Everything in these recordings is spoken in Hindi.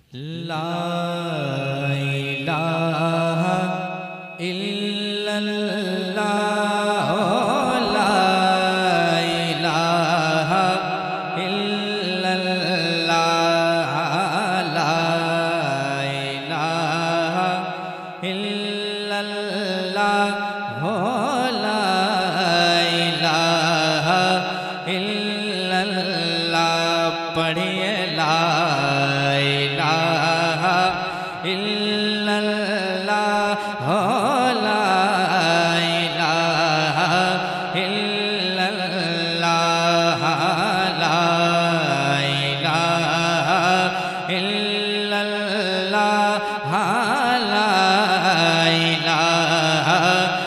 ला इलाहा इल्लल्लाह ला इलाहा इल्लल्लाह ला इलाहा इल्लल्लाह ला इलाहा इल्लल्लाह पढ़िए ला इलाहा इल्लल्लाह ला इलाहा इल्लल्लाह ला इलाहा इल्लल्लाह ला इलाहा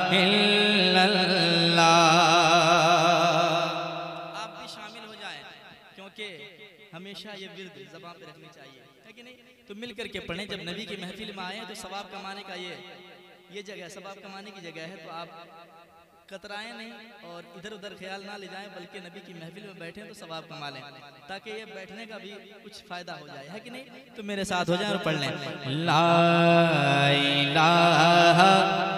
इल्लल्लाह। आप भी शामिल हो जाएं, क्योंकि हमेशा ये विर्द ज़बान पे रखनी चाहिए, है कि नहीं? तो मिल करके पढ़ें। जब नबी की महफिल में आए तो सवाब कमाने का ये जगह, सवाब कमाने की जगह है। तो आप कतराएं नहीं और इधर उधर ख्याल ना ले जाएं, बल्कि नबी की महफिल में बैठें तो सवाब कमा लें, ताकि ये बैठने का भी कुछ फ़ायदा हो जाए, है कि नहीं? तो मेरे साथ हो जाए और पढ़ लें। ला इलाहा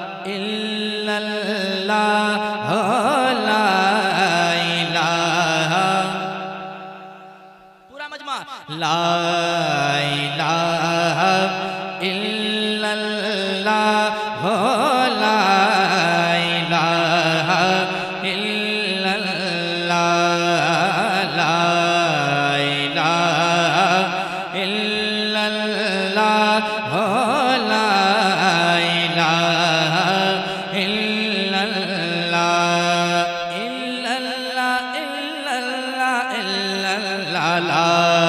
इल्लल्लाह ला इलाहा, पूरा मजमा। ला इलाहा इल्लल्लाह ला इलाहा इल्लल्लाह ला इलाहा इल्लल्लाह ला इलाहा इल्लल्लाह इल्लल्लाह इल्लल्लाह इल्लल्लाह ला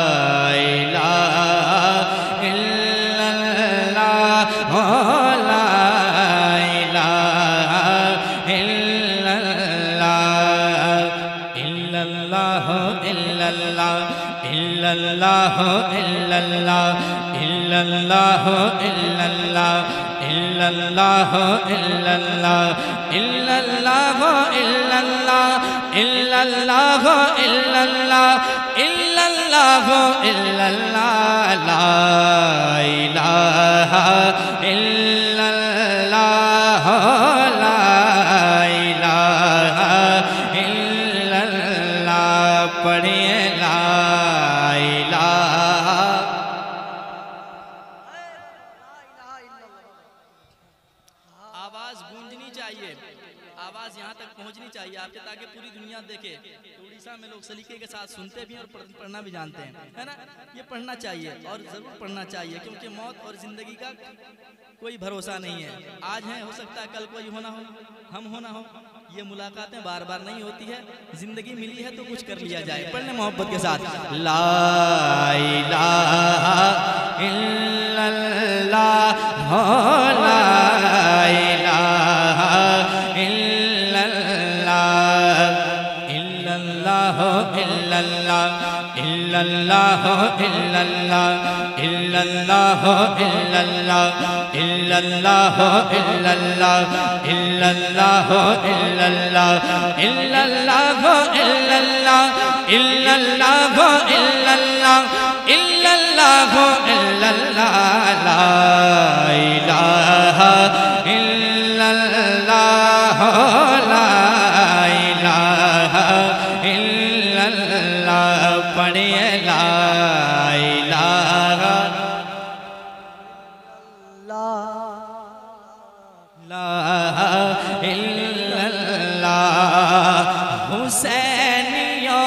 इल्लल्लाह इल्लल्लाह इल्लल्लाह इल्लल्लाह इल्लल्लाह इल्लल्लाह इल्लल्लाह इल्लल्लाह इल्लल्लाह इल्लल्लाह इल्लल्लाह इल्लल्लाह ला इलाहा इल्लल्लाह ला इलाहा इल्लल्लाह पढ़िए ला इलाहा। आवाज गूंजनी चाहिए, आवाज यहाँ तक पहुँचनी चाहिए आपके, ताकि पूरी दुनिया देखे। उड़ीसा में लोग सलीके के साथ सुनते भी हैं और पढ़ना भी जानते हैं, है ना? ये पढ़ना चाहिए और ज़रूर पढ़ना चाहिए, क्योंकि मौत और ज़िंदगी का कोई भरोसा नहीं है। आज है, हो सकता है कल कोई होना हो, हम होना हो। ये मुलाकातें बार बार नहीं होती है। ज़िंदगी मिली है तो कुछ कर लिया जाए। पढ़ने मोहब्बत के साथ। ला इलाहा इल्लल्लाह ला इलाहा इल्लल्लाह इल्लल्लाह इल्लल्लाह इल्लल्लाह इल्लल्लाह इल्लल्लाह इल्लल्लाह इल्लल्लाह इल्लल्लाह इल्लल्लाह इल्लल्लाह इल्लल्लाह इल्लल्लाह इल्लल्लाह इल्लल्लाह इल्लल्लाह इल्लल्लाह ला इलाहा इल्लल्लाह ला इलाहा इल्लल्लाह पढ़िए ला इलाहा इल्लल्लाह हुसैनिया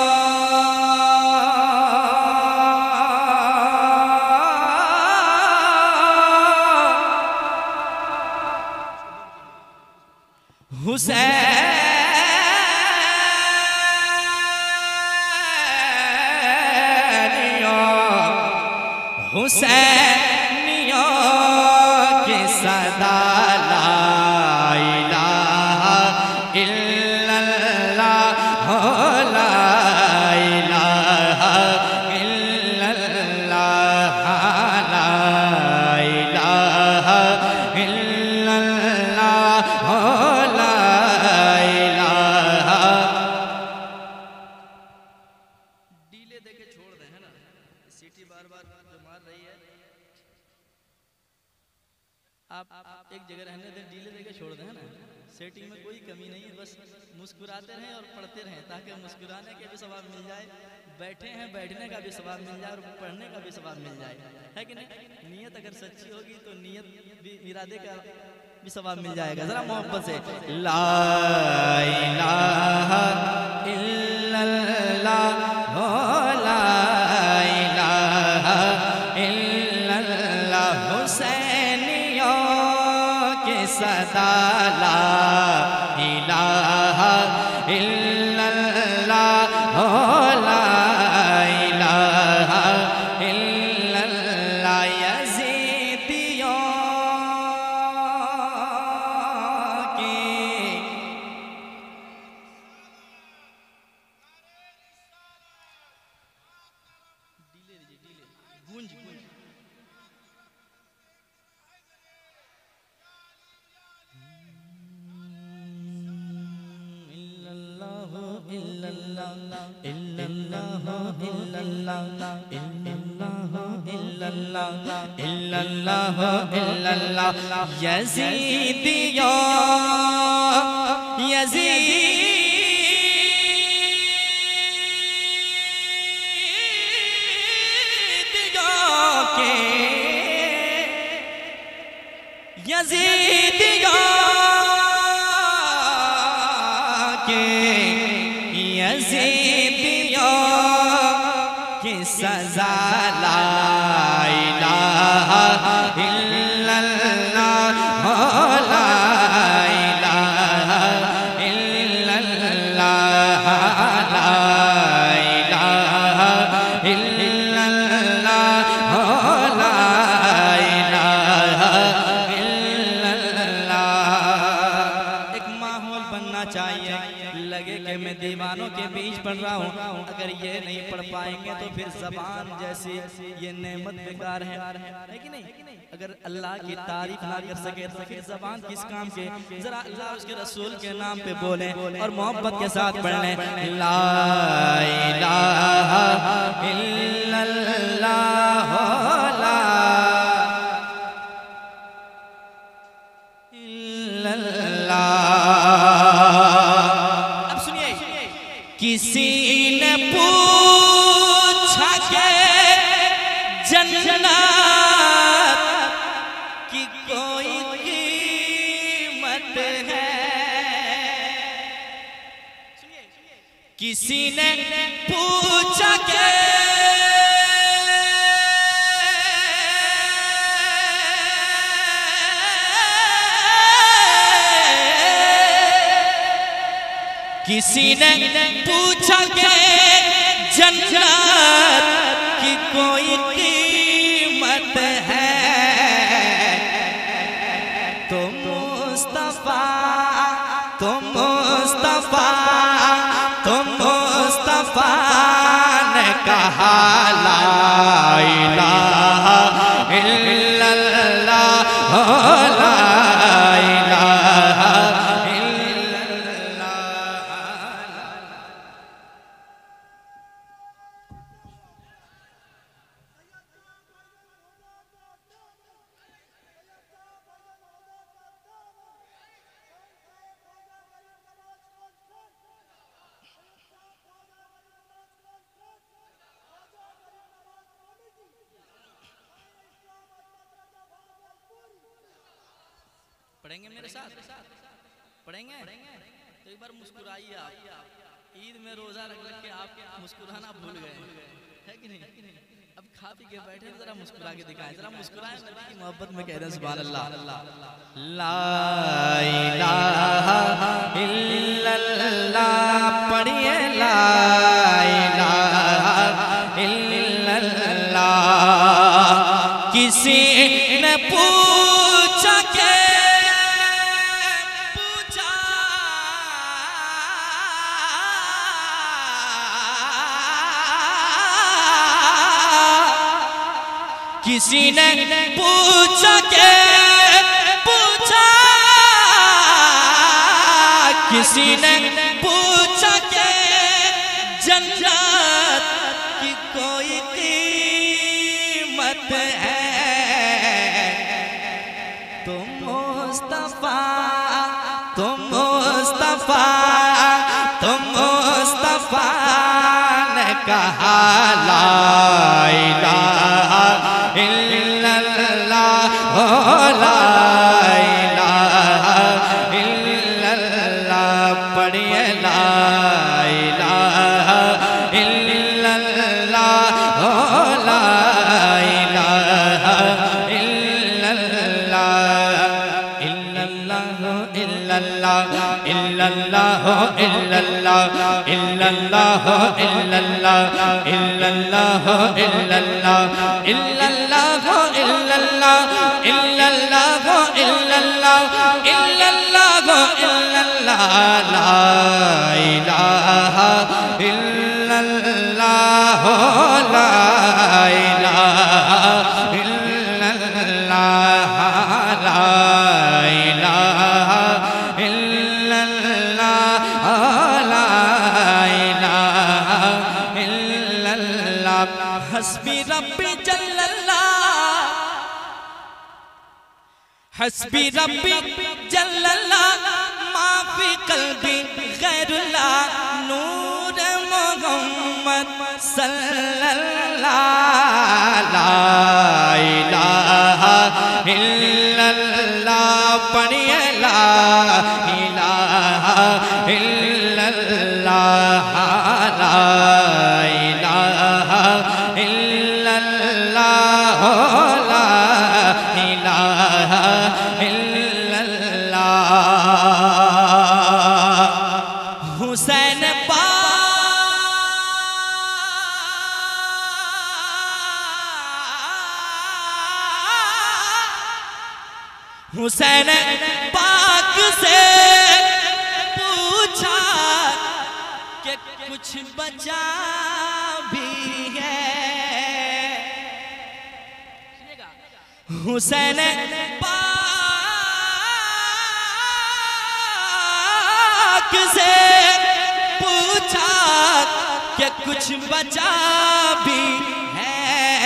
हुसैनिया हुसैनिया के सदा ला इलाहा इल्लल्लाह ला इलाहा इल्लल्लाह ला इलाहा इल्लल्लाह ला इलाहा। डीले देके छोड़ दे, है ना? सीटी बार बार मार रही है। आप एक जगह रहने दें, डीले देके छोड़ दें ना, सेटिंग में कोई कमी नहीं है, बस मुस्कुराते रहें और पढ़ते रहें ताकि मुस्कुराने के भी सवाब मिल जाए, बैठे हैं बैठने का भी सवाब मिल जाए और पढ़ने का भी सवाब मिल जाए, है कि नहीं? नीयत अगर सच्ची होगी तो नीयत भी, इरादे का भी सवाब मिल जाएगा। जरा मोहब्बत से ला इलाहा इल्लल्लाह ला इलाहा इल्लल्लाह हुसैनियों के सदा ला इलाहा इल्लल्लाह ला इलाहा इल्लल्लाह यज़ीदियों की गूंज गूंज इल्लल्लाह इल्लल्लाह इल्लल्लाह इल्लल्लाह इल्लल्लाह इल्लल्लाह इल्लल्लाह यज़ीदियों यज़ीदियों के यज़ीदियों की सज़ा ला इलाहा इल्लल्लाह ला इलाहा इल्लल्लाह ला इलाहा इल्लल्लाह ला इलाहा इल्लल्लाह। एक माहौल बनना चाहिए, लगे कि मैं दीवानों के बीच पढ़ रहा हूँ। अगर ये नहीं पढ़ पाएंगे तो फिर ज़बान जैसी ये नेमत बेकार है कि नहीं? अगर अल्लाह की तारीफ ना कर सके तो फिर ज़बान किस काम के? जरा अल्लाह उसके रसूल के नाम पे बोले और मोहब्बत के साथ पढ़ लें ला इलाहा इल्लल्लाह ला इल्लल्लाह। अब सुनिए, किसी ने पूछा के जन्नत की कोई कीमत है, किसी ने पूछा के किसी ने पूछा के जन्नत की कोई कीमत है, तो मुस्तफा तो मुस्तफा तो मुस्तफा ने कहा ला इलाहा इल्लल्लाह ला इलाहा पढ़ेंगे मेरे साथ? पढ़ेंगे तो एक बार मुस्कुराइए आप। ईद में रोजा रख के आप मुस्कुराना भूल गए, है कि नहीं? अब खा पी के बैठे जरा मुस्कुरा के दिखाएं, जरा मुस्कुराएं, नबी की मोहब्बत में कह दें सुभान अल्लाह। ला इलाहा इल्लल्लाह पढ़िए ला इलाहा इल्लल्लाह। किसी ने पूछा के किसी ने पूछा के किसी ने पूछा के जन्नत की कोई कीमत उम्मत है तुम मुस्तफा तुम मुस्तफा तुम मुस्तफा ने कहा ला इलाहा इल्लल्लाह ला इलाहा इल्लल्लाह पढ़िए ला इलाहा इल्लल्लाह ला इलाहा इल्लल्लाह इल्लल्लाह इल्लल्लाह इल्लल्लाह इल्लल्लाह इल्लल्लाह इल्लल्लाह इल्लल्लाह इल्लल्लाह इल्लल्लाह इल्लल्लाह इल्लल्लाह इल्लल्लाह इल्लल्लाह इल्लल्लाह ला इलाहा इल्लल्लाह ला इलाहा इल्लल्लाह ला इलाहा इल्लल्लाह ला इलाहा इल्लल्लाह हस्बी रब्बी जल्लल्लाह हस्बी रब्बी जल्लल्लाह माफी कल्बी गैरुल्लाह नूर मोहम्मद सल्लल्लाह ला इलाहा इल्लल्लाह पढ़िए ला इलाहा इल्लल्लाह ला इलाहा इल्लल्लाह ला इलाहा इल्लल्लाह हुसैन हुसैन पाक से पूछा कि कुछ बचा भी है हुसैन पाक से पूछा कि कुछ बचा भी है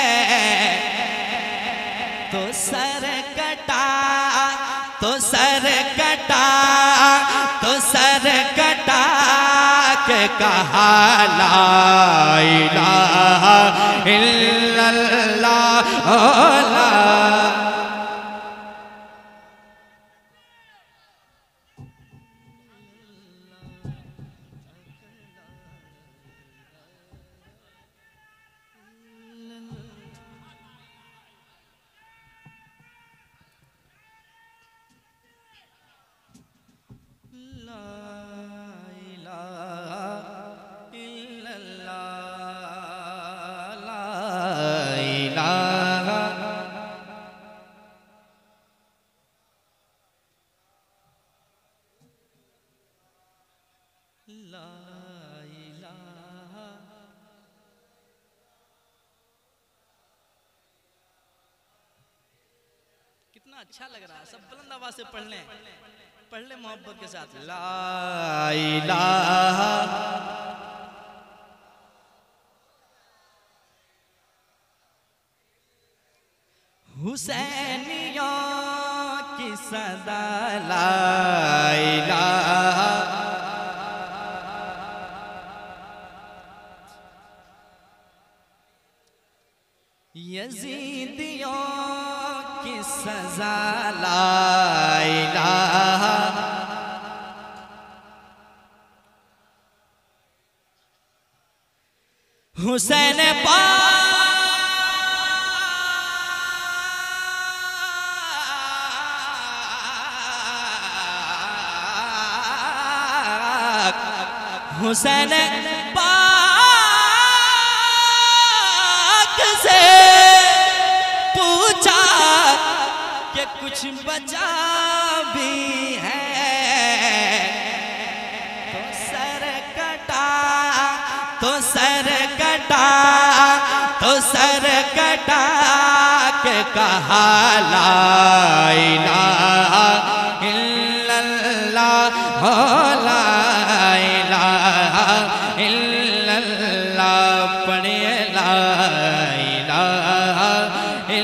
तो सर कटा तो सर कटा तो सर कटा के कहा ला इलाहा इल्लल्लाह ला कितना अच्छा लग रहा है सब बुलंद आवाज से पढ़ ले मोहब्बत के साथ ला इलाहा हुसैनियों की सदा ला इलाहा यजीदियों की सजा ला इलाहा हुसैन पाक हुसैन पाक से पूछा कि कुछ बचा भी है तो सर कटा तो सर कटा तो सर कटा के कहा ला इलाहा इल्लल्लाह ला इलाहा इल्लल्लाह पढ़िए ला इलाहा